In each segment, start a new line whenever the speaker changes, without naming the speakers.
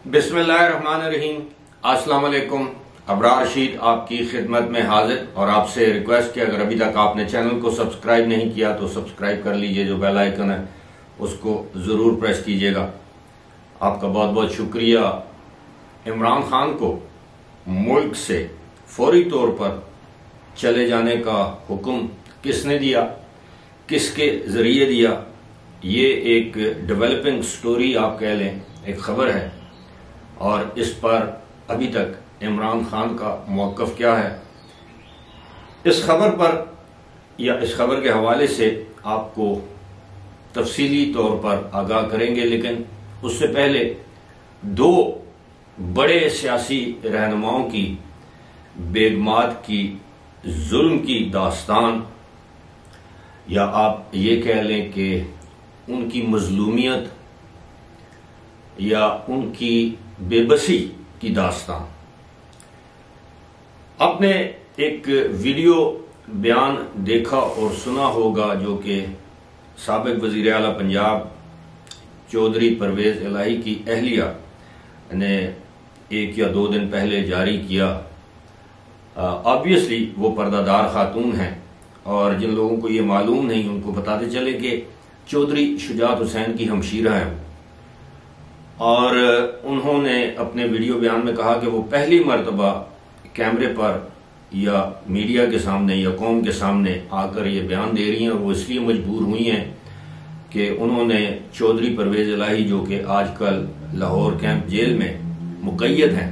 बिस्मिल्लाहिर्रहमानिर्रहीम। अस्सलाम वालेकुम। अबरार रशीद आपकी खिदमत में हाजिर और आपसे रिक्वेस्ट कि अगर अभी तक आपने चैनल को सब्सक्राइब नहीं किया तो सब्सक्राइब कर लीजिए। जो बेल आइकन है उसको ज़रूर प्रेस कीजिएगा। आपका बहुत बहुत शुक्रिया। इमरान खान को मुल्क से फौरी तौर पर चले जाने का हुक्म किसने दिया, किसके ज़रिए दिया, ये एक डेवलपिंग स्टोरी आप कह लें, एक खबर है और इस पर अभी तक इमरान खान का मौक़िफ़ क्या है, इस खबर पर या इस खबर के हवाले से आपको तफसीली तौर पर आगाह करेंगे। लेकिन उससे पहले दो बड़े सियासी रहनुमाओं की बेगमात की जुल्म की दास्तान, या आप ये कह लें कि उनकी मजलूमियत या उनकी बेबसी की दास्तान। आपने एक वीडियो बयान देखा और सुना होगा जो कि साबिक वज़ीर आला पंजाब चौधरी परवेज़ इलाही की अहलिया ने एक या दो दिन पहले जारी किया। ऑब्वियसली वो पर्दादार खातून हैं और जिन लोगों को ये मालूम नहीं उनको बताते चले कि चौधरी शुजात हुसैन की हमशीरा हैं और उन्होंने अपने वीडियो बयान में कहा कि वो पहली मर्तबा कैमरे पर या मीडिया के सामने या कौम के सामने आकर ये बयान दे रही हैं। वो इसलिए मजबूर हुई हैं कि उन्होंने चौधरी परवेज़ इलाही जो कि आजकल लाहौर कैंप जेल में मुक़य्यद हैं,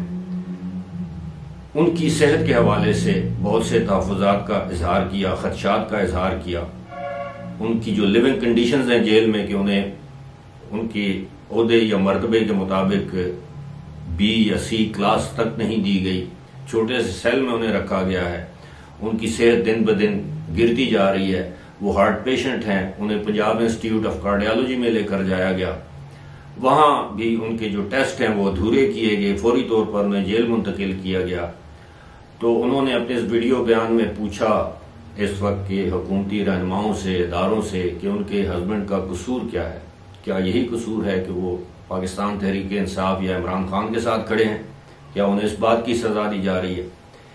उनकी सेहत के हवाले से बहुत से तहफ़्फ़ुज़ात का इजहार किया, ख़दशात का इजहार किया। उनकी जो लिविंग कंडीशंस हैं जेल में कि उन्हें उनकी ओहदे या मर्तबे के मुताबिक बी या सी क्लास तक नहीं दी गई, छोटे से सेल में उन्हें रखा गया है। उनकी सेहत दिन ब दिन गिरती जा रही है। वो हार्ट पेशेंट हैं, उन्हें पंजाब इंस्टीट्यूट ऑफ कार्डियोलॉजी में लेकर जाया गया। वहाँ भी उनके जो टेस्ट हैं वो अधूरे किए गए, फौरी तौर पर उन्हें जेल मुंतकिल किया गया। तो उन्होंने अपने इस वीडियो बयान में पूछा इस वक्त के हुकूमती रहनुमाओं से, इदारों से कि उनके हस्बैंड का कसूर क्या है। क्या यही कसूर है कि वो पाकिस्तान तहरीक इंसाफ या इमरान खान के साथ खड़े हैं? क्या उन्हें इस बात की सजा दी जा रही है?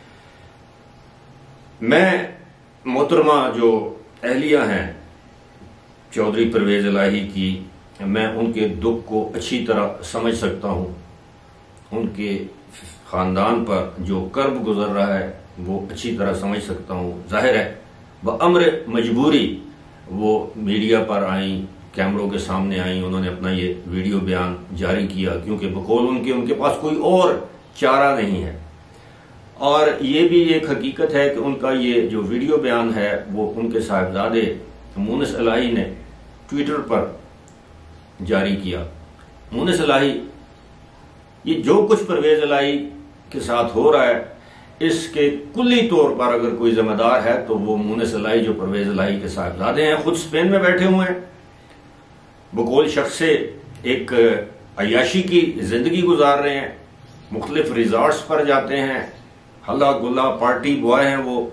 मैं मोहतरमा जो अहलिया हैं चौधरी परवेज़ इलाही की, मैं उनके दुख को अच्छी तरह समझ सकता हूँ। उनके ख़ानदान पर जो कर्ब गुजर रहा है वो अच्छी तरह समझ सकता हूँ। जाहिर है बअम्र मजबूरी वो मीडिया पर आई, कैमरों के सामने आई, उन्होंने अपना ये वीडियो बयान जारी किया क्योंकि बकौल उनके पास कोई और चारा नहीं है। और ये भी एक हकीकत है कि उनका ये जो वीडियो बयान है वो उनके साहिबजादे मुनिस इलाही ने ट्विटर पर जारी किया। मुनिस इलाही, ये जो कुछ परवेज़ इलाही के साथ हो रहा है इसके कुल्ली तौर पर अगर कोई जिम्मेदार है तो वो मुनिस इलाही जो परवेज़ इलाही के साहिबजादे हैं, खुद स्पेन में बैठे हुए हैं, बकौल शख्स से एक अयाशी की जिंदगी गुजार रहे हैं, मुख्तलिफ रिजॉर्ट्स पर जाते हैं, हल्ला गुल्ला पार्टी बॉय हैं, वो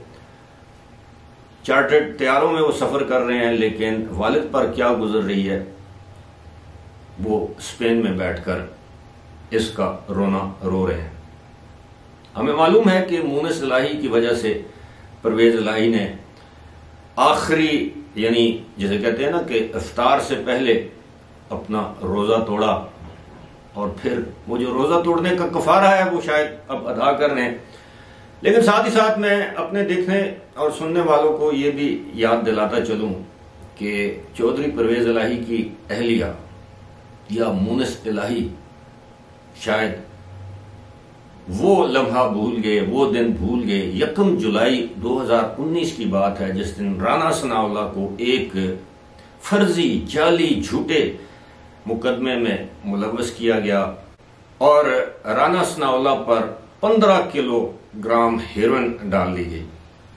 चार्टर्ड तैयारों में वो सफर कर रहे हैं। लेकिन वालिद पर क्या गुजर रही है वो स्पेन में बैठकर इसका रोना रो रहे हैं। हमें मालूम है कि मुनिस इलाही की वजह से परवेज़ इलाही ने आखिरी, यानी जिसे कहते हैं ना कि इफ्तार से पहले अपना रोज़ा तोड़ा और फिर वो जो रोज़ा तोड़ने का कफारा है वो शायद अब अदा कर रहे हैं। लेकिन साथ ही साथ मैं अपने देखने और सुनने वालों को ये भी याद दिलाता चलूं कि चौधरी परवेज़ इलाही की अहलिया या मुनिस इलाही शायद वो लम्हा भूल गए, वो दिन भूल गए। 1 जुलाई 2019 की बात है जिस दिन राना सनाउल्लाह को एक फर्जी जाली झूठे मुकदमे में मुलव्वस किया गया और राना सनाउल्लाह पर 15 किलोग्राम हेरोइन डाल दी गई।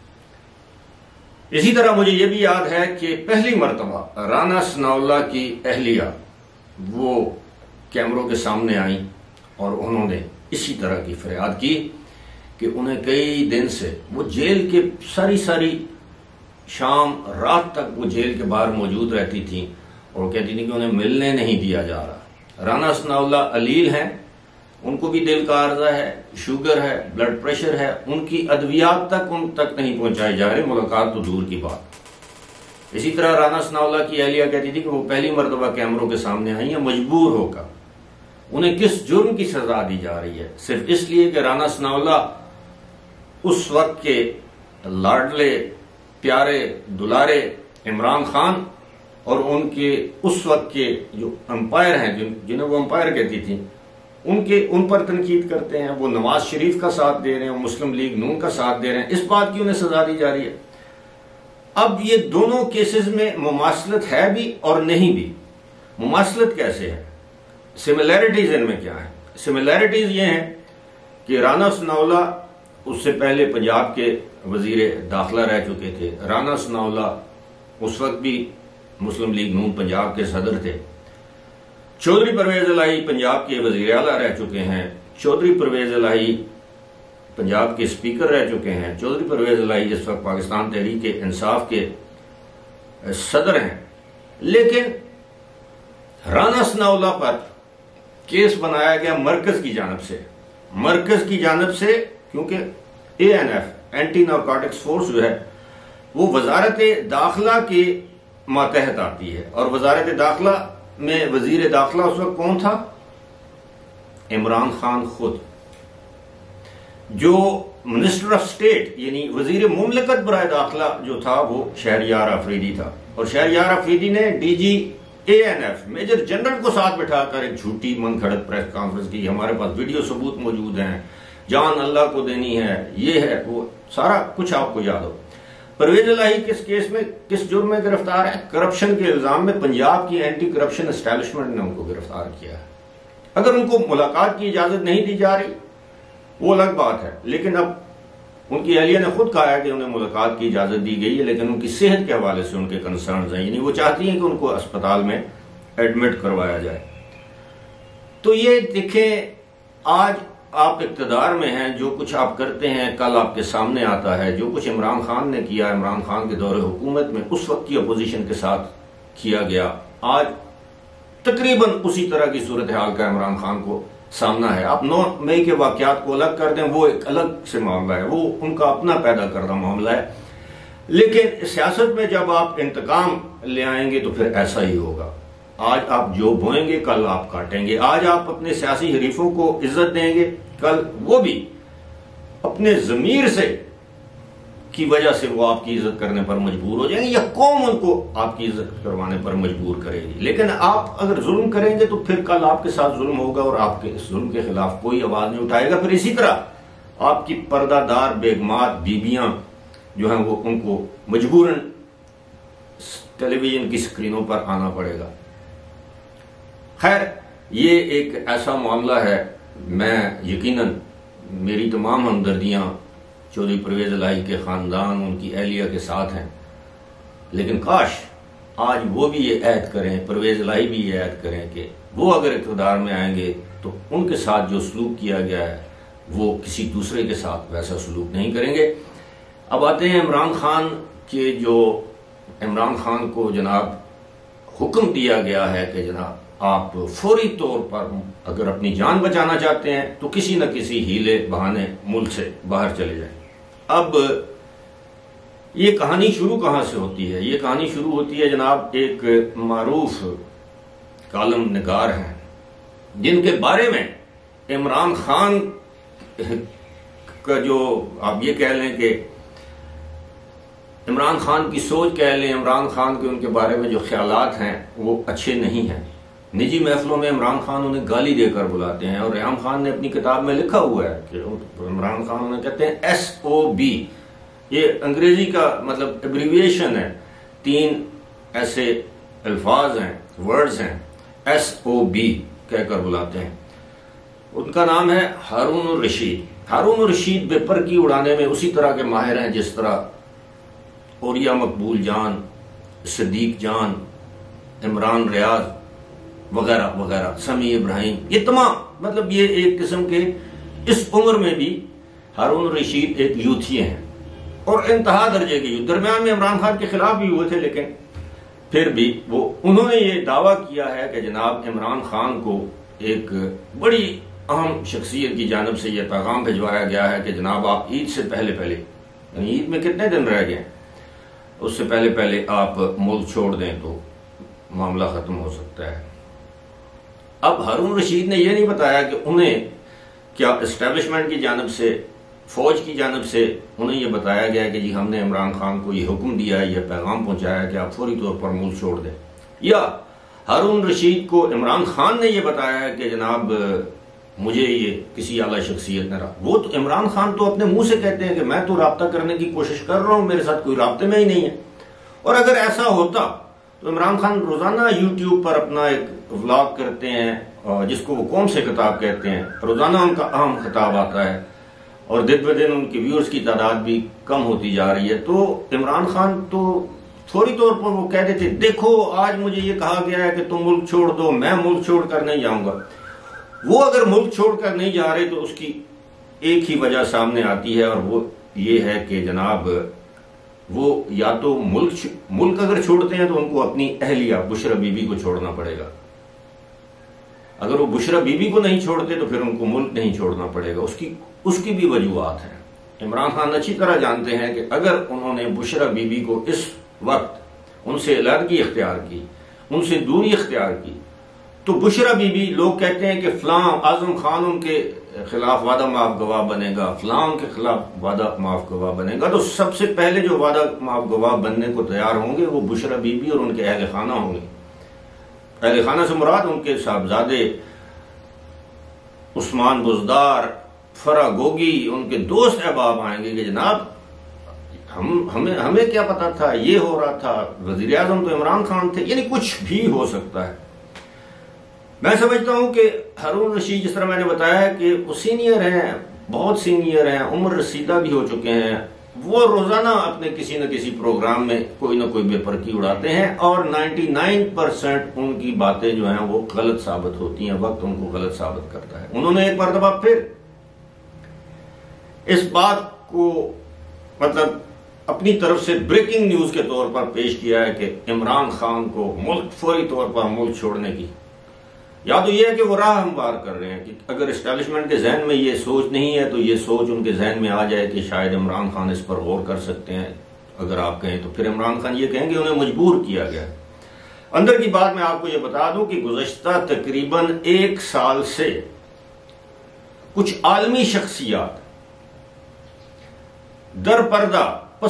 इसी तरह मुझे यह भी याद है कि पहली मर्तबा राना सनाउल्लाह की अहलिया वो कैमरों के सामने आई और उन्होंने इसी तरह की फरियाद की कि उन्हें कई दिन से वो जेल के सारी शाम रात तक वो जेल के बाहर मौजूद रहती थी और कहती थी कि उन्हें मिलने नहीं दिया जा रहा। राना सनाउल्लाह अलील हैं उनको भी दिल का आर्जा है, शुगर है, ब्लड प्रेशर है, उनकी अद्वियात तक उन तक नहीं पहुंचाई जा रही, मुलाकात तो दूर की बात। इसी तरह राना सनाउल्लाह की अहलिया कहती थी कि वो पहली मरतबा कैमरों के सामने आई है मजबूर होकर। उन्हें किस जुर्म की सजा दी जा रही है? सिर्फ इसलिए कि राना सनाउल्लाह उस वक्त के लाडले प्यारे दुलारे इमरान खान और उनके उस वक्त के जो अंपायर हैं, जिन्हें वो अंपायर कहती थी, उन पर तनकीद करते हैं। वो नवाज शरीफ का साथ दे रहे हैं, मुस्लिम लीग नून का साथ दे रहे हैं, इस बात की उन्हें सजा दी जा रही है। अब ये दोनों केसेस में मुमासलत है भी और नहीं भी। मुमासलत कैसे है? सिमिलैरिटीज इनमें क्या है? सिमिलैरिटीज ये हैं कि राना सनाउल्लाह उससे पहले पंजाब के वजीर दाखिला रह चुके थे। राना सनाउल्लाह उस वक्त भी मुस्लिम लीग नून पंजाब के सदर थे। चौधरी परवेज इलाही पंजाब के वजीर आला रह चुके हैं। चौधरी परवेज इलाही पंजाब के स्पीकर रह चुके हैं। चौधरी परवेज इलाही इस वक्त पाकिस्तान तहरीक इंसाफ के सदर हैं। लेकिन राना सनाउल्लाह पर केस बनाया गया मरकज की जानब से। मरकज की जानब से क्योंकि ANF एंटी नारकोटिक्स फोर्स जो है वो वजारत दाखिला के मातहत आती है, और वजारत दाखिला में वजीर दाखिला उस वक्त कौन था? इमरान खान खुद। जो मिनिस्टर ऑफ स्टेट यानी वजीर मुमलिकत बराए दाखिला जो था वो शहरयार अफरीदी था, और शहरयार अफरीदी ने DG ANF मेजर जनरल को साथ बिठाकर एक झूठी मनगढ़ंत प्रेस कॉन्फ्रेंस की। हमारे पास वीडियो सबूत मौजूद हैं, जान अल्लाह को देनी है, ये है वो, सारा कुछ आपको याद हो। परवेज इलाही किस केस में, किस जुर्म में गिरफ्तार है? करप्शन के इल्जाम में पंजाब की एंटी करप्शन एस्टैब्लिशमेंट ने उनको गिरफ्तार किया है। अगर उनको मुलाकात की इजाजत नहीं दी जा रही वो अलग बात है, लेकिन अब उनकी अहलिया ने खुद कहा है कि उन्हें मुलाकात की इजाजत दी गई है, लेकिन उनकी सेहत के हवाले से उनके कंसर्न हैं, यानी वो चाहती हैं कि उनको अस्पताल में एडमिट करवाया जाए। तो ये देखें, आज आप इक़्तिदार में हैं, जो कुछ आप करते हैं कल आपके सामने आता है। जो कुछ इमरान खान ने किया, इमरान खान के दौरे हुकूमत में उस वक्त की अपोजिशन के साथ किया गया, आज तकरीबन उसी तरह की सूरत हाल का इमरान खान को सामना है। आप 9 मई के वाकयात को अलग कर दें, वो एक अलग से मामला है, वो उनका अपना पैदा करदा मामला है। लेकिन सियासत में जब आप इंतकाम ले आएंगे तो फिर ऐसा ही होगा। आज आप जो बोएंगे कल आप काटेंगे। आज आप अपने सियासी हरीफों को इज्जत देंगे, कल वो भी अपने जमीर से की वजह से वो आपकी इज्जत करने पर मजबूर हो जाएंगे, या कौम उनको आपकी इज्जत करवाने पर मजबूर करेगी। लेकिन आप अगर जुल्म करेंगे तो फिर कल आपके साथ जुल्म होगा और आपके इस जुल्म के खिलाफ कोई आवाज नहीं उठाएगा। फिर इसी तरह आपकी पर्दादार बेगमात बीबियां जो हैं वो उनको मजबूरन टेलीविजन की स्क्रीनों पर आना पड़ेगा। खैर, ये एक ऐसा मामला है, मैं यकीनन मेरी तमाम हमदर्दियां चौधरी परवेज इलाही के खानदान, उनकी अहलिया के साथ हैं, लेकिन काश आज वो भी ये ऐद करें, परवेज इलाही भी ये ऐद करें कि वो अगर इक़्तिदार में आएंगे तो उनके साथ जो सलूक किया गया है वो किसी दूसरे के साथ वैसा सलूक नहीं करेंगे। अब आते हैं इमरान खान के, जो इमरान खान को जनाब हुक्म दिया गया है कि जनाब आप फौरी तौर पर अगर अपनी जान बचाना चाहते हैं तो किसी न किसी हीले बहाने मुल्क से बाहर चले जाएं। अब ये कहानी शुरू कहां से होती है? ये कहानी शुरू होती है जनाब एक मारूफ कालम निगार हैं जिनके बारे में इमरान खान का, जो आप ये कह लें कि इमरान खान की सोच कह लें, इमरान खान के उनके बारे में जो ख्यालात हैं वो अच्छे नहीं हैं। निजी महफिलों में इमरान खान उन्हें गाली देकर बुलाते हैं, और रेहाम खान ने अपनी किताब में लिखा हुआ है कि इमरान खान उन्हें कहते हैं SOB। ये अंग्रेजी का मतलब एब्रीविएशन है, 3 ऐसे अल्फाज हैं, वर्ड्स हैं, SOB कहकर बुलाते हैं। उनका नाम है हारून रशीद। हारून रशीद बेपर की उड़ाने में उसी तरह के माहिर हैं जिस तरह औरिया मकबूल जान, सदीक जान, इमरान रियाज वगैरह वगैरह, समी इब्राहिम, ये तमाम, मतलब ये एक किस्म के इस उम्र में भी हारून रशीद एक यूथिये हैं और इंतहा दर्जे के। दरमियान में इमरान खान के खिलाफ भी हुए थे, लेकिन फिर भी उन्होंने ये दावा किया है कि जनाब इमरान खान को एक बड़ी अहम शख्सियत की जानिब से यह पैगाम भिजवाया गया है कि जनाब आप ईद से पहले पहले, यानी ईद में कितने दिन रह गए, उससे पहले पहले आप मुल्क छोड़ दें तो मामला खत्म हो सकता है। अब हारून रशीद ने यह नहीं बताया कि उन्हें क्या इस्टेब्लिशमेंट की जानिब से, फौज की जानिब से उन्हें यह बताया गया कि जी हमने इमरान खान को ये हुक्म दिया है, यह पैगाम पहुंचाया कि आप फौरी तौर पर मुल्क छोड़ दें, या हारून रशीद को इमरान खान ने यह बताया है कि जनाब मुझे ये किसी आला शख्सियत ने रहा। वो तो इमरान खान तो अपने मुंह से कहते हैं कि मैं तो राब्ता करने की कोशिश कर रहा हूं, मेरे साथ कोई राब्ते में ही नहीं है। और अगर ऐसा होता तो इमरान खान रोजाना यूट्यूब पर अपना एक व्लॉग करते हैं जिसको वो कौम से खिताब कहते हैं, रोजाना उनका अहम खिताब आता है और दिन ब दिन उनके व्यूअर्स की तादाद भी कम होती जा रही है। तो इमरान खान तो फौरी तौर पर वो कह देते देखो आज मुझे ये कहा गया है कि तुम मुल्क छोड़ दो, मैं मुल्क छोड़ कर नहीं जाऊंगा। वो अगर मुल्क छोड़कर नहीं जा रहे तो उसकी एक ही वजह सामने आती है और वो ये है कि जनाब वो या तो मुल्क अगर छोड़ते हैं तो उनको अपनी अहलिया बुशरा बीबी को छोड़ना पड़ेगा। अगर वो बुशरा बीबी को नहीं छोड़ते तो फिर उनको मुल्क नहीं छोड़ना पड़ेगा। उसकी भी वजूहात है। इमरान खान अच्छी तरह जानते हैं कि अगर उन्होंने बुशरा बीबी को इस वक्त उनसे अलहदगी इख्तियार की, उनसे दूरी इख्तियार की, तो बुशरा बीबी, लोग कहते हैं कि फलां आजम खान उनके खिलाफ वादा माफ गवाह बनेगा, फलां उनके खिलाफ वादा माफ गवाह बनेगा, तो सबसे पहले जो वादा माफ गवाह बनने को तैयार होंगे वो बुशरा बीबी और उनके अहल खाना होंगे। अहल खाना से मुराद उनके साहबजादे उस्मान बुजदार, फरा गोगी, उनके दोस्त अहबाब आएंगे कि जनाब हमें क्या पता था, ये हो रहा था, वजीर आजम तो इमरान खान थे, यानी कुछ भी हो सकता है। मैं समझता हूं कि हारून रशीद, जिस तरह मैंने बताया है कि वो सीनियर हैं, बहुत सीनियर हैं, उम्र रसीदा भी हो चुके हैं, वो रोजाना अपने किसी न किसी प्रोग्राम में कोई ना कोई बेपरती उड़ाते हैं और 99% उनकी बातें जो हैं वो गलत साबित होती हैं, वक्त उनको गलत साबित करता है। उन्होंने एक मरतबा फिर इस बात को मतलब अपनी तरफ से ब्रेकिंग न्यूज के तौर पर पेश किया है कि इमरान खान को मुल्क फौरी तौर पर मुल्क छोड़ने की, या तो यह है कि वो राह हमवार कर रहे हैं कि अगर एस्टेब्लिशमेंट के जहन में ये सोच नहीं है तो ये सोच उनके जहन में आ जाए कि शायद इमरान खान इस पर गौर कर सकते हैं। अगर आप कहें तो फिर इमरान खान ये कहेंगे उन्हें मजबूर किया गया। अंदर की बात मैं आपको ये बता दूं कि गुज़श्ता तकरीबन 1 साल से कुछ आलमी शख्सियात दर पर्दा,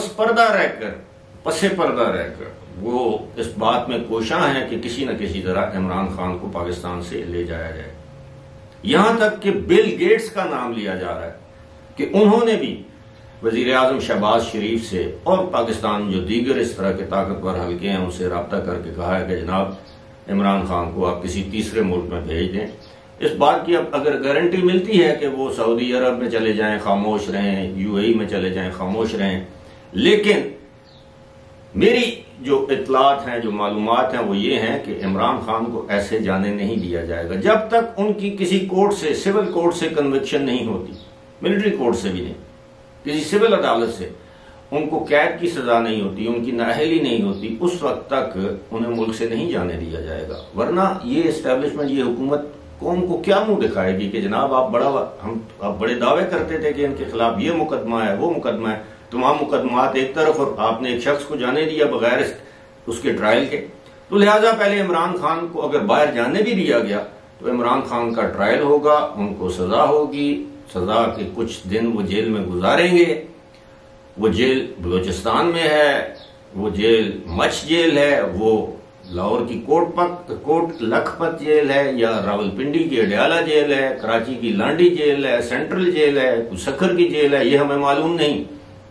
पसे पर्दा रहकर वो इस बात में कोशां है कि किसी न किसी तरह इमरान खान को पाकिस्तान से ले जाया जाए। यहां तक कि बिल गेट्स का नाम लिया जा रहा है कि उन्होंने भी वजीर आजम शहबाज शरीफ से और पाकिस्तान जो दीगर इस तरह के ताकतवर हल्के हैं उनसे रब्ता करके कहा है कि जनाब इमरान खान को आप किसी तीसरे मुल्क में भेज दें। इस बात की अब अगर गारंटी मिलती है कि वो सऊदी अरब में चले जाएं खामोश रहें, यूएई में चले जाएं खामोश रहें, लेकिन मेरी जो इतलात हैं, जो मालूमात हैं वो ये हैं कि इमरान खान को ऐसे जाने नहीं दिया जाएगा जब तक उनकी किसी कोर्ट से, सिविल कोर्ट से कन्विक्शन नहीं होती, मिलिट्री कोर्ट से भी नहीं, किसी सिविल अदालत से उनको कैद की सजा नहीं होती, उनकी नाअहली नहीं होती, उस वक्त तक उन्हें मुल्क से नहीं जाने दिया जाएगा। वरना ये एस्टेब्लिशमेंट, ये हुकूमत कौम को क्या मुंह दिखाएगी कि जनाब आप बड़े दावे करते थे कि इनके खिलाफ ये मुकदमा है, वो मुकदमा है, तमाम मुकदमात एक तरफ और आपने एक शख्स को जाने दिया बगैर उसके ट्रायल के। तो लिहाजा पहले इमरान खान को अगर बाहर जाने भी दिया गया तो इमरान खान का ट्रायल होगा, उनको सजा होगी, सजा के कुछ दिन वो जेल में गुजारेंगे। वो जेल बलोचिस्तान में है, वो जेल मच जेल है, वो लाहौर की कोट लखपत जेल है, या रावलपिंडी की अडयाला जेल है, कराची की लांडी जेल है, सेंट्रल जेल है, सखर की जेल है, ये हमें मालूम नहीं।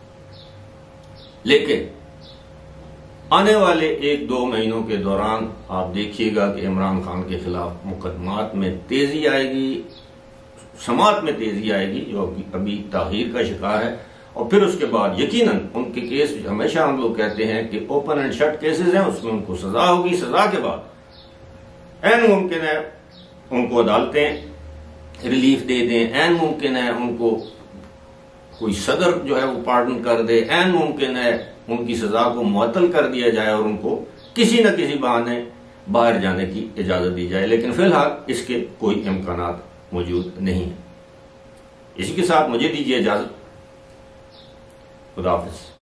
लेकिन आने वाले 1-2 महीनों के दौरान आप देखिएगा कि इमरान खान के खिलाफ मुकदमात में तेजी आएगी, समात में तेजी आएगी जो अभी ताखीर का शिकार है। और फिर उसके बाद यकीनन उनके केस, हमेशा हम लोग कहते हैं कि ओपन एंड शट केसेस हैं, उसमें उनको सजा होगी। सजा के बाद ऐन मुमकिन है उनको अदालतें रिलीफ दे दें, ऐन मुमकिन है उनको कोई सदर जो है वो पार्डन कर दे, ऐन मुमकिन है उनकी सजा को मुअत्तल कर दिया जाए और उनको किसी न किसी बहाने बाहर जाने की इजाजत दी जाए। लेकिन फिलहाल इसके कोई इम्कानात मौजूद नहीं है। इसी के साथ मुझे दीजिए इजाजत। खुदा हाफिज।